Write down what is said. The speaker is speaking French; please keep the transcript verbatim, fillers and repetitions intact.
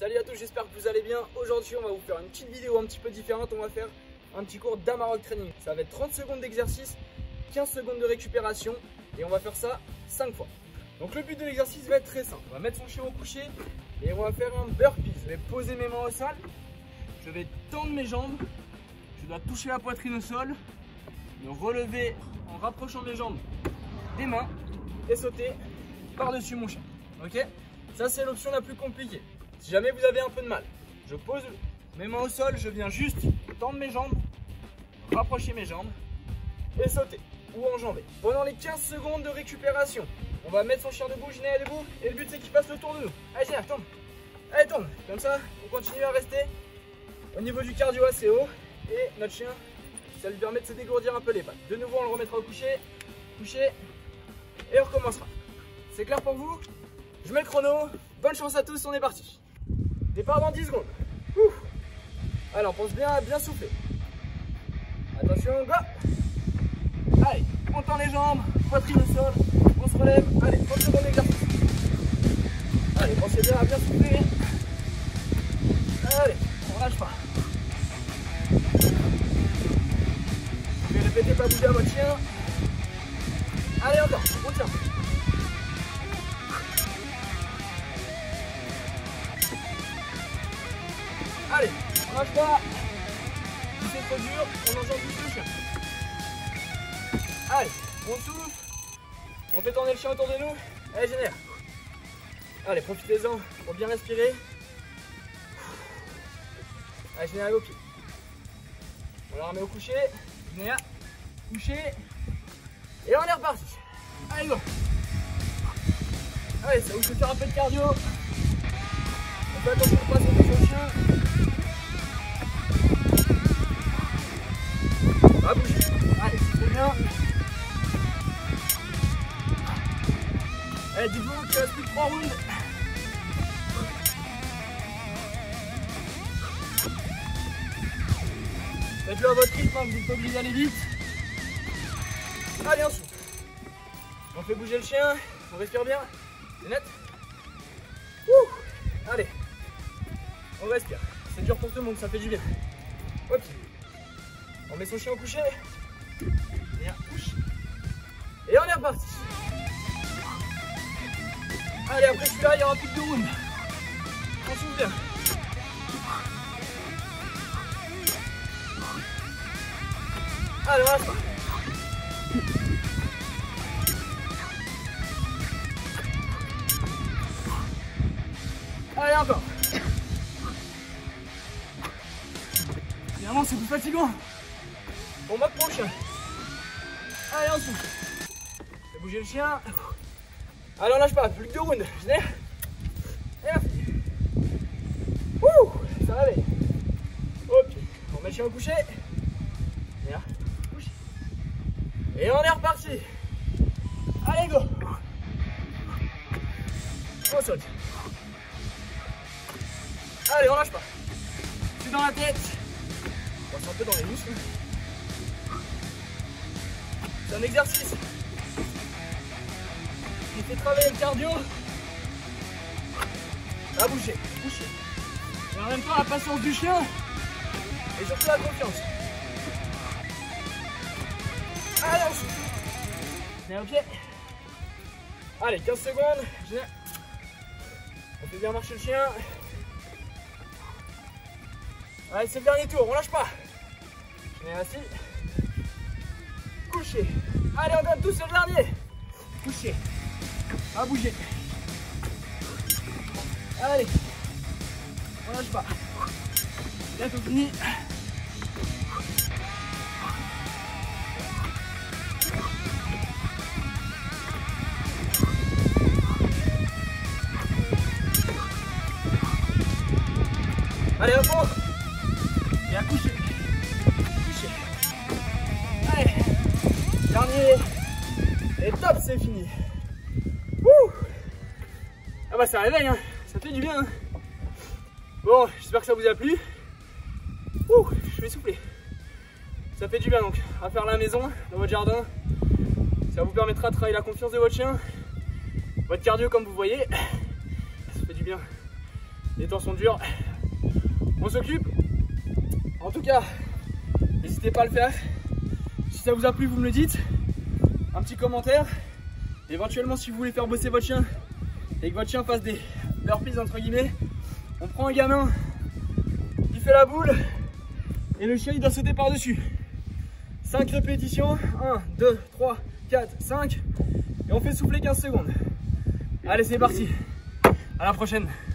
Salut à tous, j'espère que vous allez bien. Aujourd'hui on va vous faire une petite vidéo un petit peu différente. On va faire un petit cours d'Amarok Training. Ça va être trente secondes d'exercice, quinze secondes de récupération et on va faire ça cinq fois. Donc le but de l'exercice va être très simple. On va mettre son chien au coucher et on va faire un burpee. Je vais poser mes mains au sol, je vais tendre mes jambes, je dois toucher la poitrine au sol, me relever en rapprochant mes jambes des mains et sauter par-dessus mon chien. Ok? Ça c'est l'option la plus compliquée. Si jamais vous avez un peu de mal, je pose mes mains au sol, je viens juste tendre mes jambes, rapprocher mes jambes et sauter ou enjamber. Pendant les quinze secondes de récupération, on va mettre son chien debout, Giné est debout et le but c'est qu'il passe le tour de nous. Allez Giné, tourne. Allez tourne. Comme ça, on continue à rester au niveau du cardio assez haut et notre chien, ça lui permet de se dégourdir un peu les pattes. De nouveau, on le remettra au coucher, coucher et on recommencera. C'est clair pour vous? Je mets le chrono. Bonne chance à tous, on est parti. Départ dans dix secondes. Ouh. Allez, on pense bien à bien souffler. Attention, go. Allez, on tend les jambes, poitrine au sol, on se relève. Allez, trente secondes d'exercice. Allez, pensez bien à bien souffler. Allez, on lâche pas. Je vais répéter, pas bouger à votre chien. Allez, encore, on tient. Allez, on lâche pas. Si c'est trop dur, on enjambe plus le chien. Allez, on souffle. On fait tourner le chien autour de nous. Allez, génère. Allez, profitez-en pour bien respirer. Allez, génère au pied. On la remet au coucher. Génère, coucher. Et on est reparti. Allez, go. Allez, ça vous fait faire un peu de cardio. On fait attention de ne pas sauter sur le chien. On va bouger. Allez, c'est bien. Allez, dites-vous qu'il reste plus que trois rounds. Faites-le à votre rythme, hein, vous n'êtes pas obligé d'aller vite. Allez, on souffle. On fait bouger le chien, on respire bien. C'est net. Ouh. Allez, on respire. C'est dur pour tout le monde, ça fait du bien. Ok. On met son chien au coucher. Et un couche. Et on est reparti. Allez, après celui-là, il y aura plus que deux rounds. On souffle bien. Allez, on lâche pas. Allez, encore. Finalement, c'est plus fatigant. On va pour le chien. Allez, on souffle. Fais bouger le chien. Allez, on lâche pas. Plus que deux rounds. Et la fille. Ouh, ça va aller. Ok. On met le chien au coucher. Et là, couche. Et on est reparti. Allez, go. On saute. Allez, on lâche pas. C'est dans la tête. On passe un peu dans les muscles. C'est un exercice qui fait travailler le cardio. À bouger, bouger. Et en même temps la patience du chien. Et surtout la confiance. Allez, on souffle. Viens au pied. Allez, quinze secondes. On fait bien marcher le chien. Allez, c'est le dernier tour, on lâche pas. On est assis. Couché. Allez, on donne tous, c'est le dernier. Couché. À bouger. Allez. On lâche pas. Bientôt fini. Allez, hop, hop. Et à coucher. Coucher. Allez. Dernier. Et top, c'est fini. Ouh. Ah bah ça réveille, hein. Ça fait du bien. Hein. Bon, j'espère que ça vous a plu. Ouh, je vais souffler. Ça fait du bien donc à faire à la maison, dans votre jardin. Ça vous permettra de travailler la confiance de votre chien. Votre cardio comme vous voyez. Ça fait du bien. Les temps sont durs. On s'occupe. En tout cas, n'hésitez pas à le faire. Si ça vous a plu, vous me le dites. Un petit commentaire. Éventuellement, si vous voulez faire bosser votre chien et que votre chien fasse des burpees entre guillemets, on prend un gamin, il fait la boule et le chien il doit sauter par-dessus. cinq répétitions, un, deux, trois, quatre, cinq et on fait souffler quinze secondes. Allez, c'est parti. À la prochaine.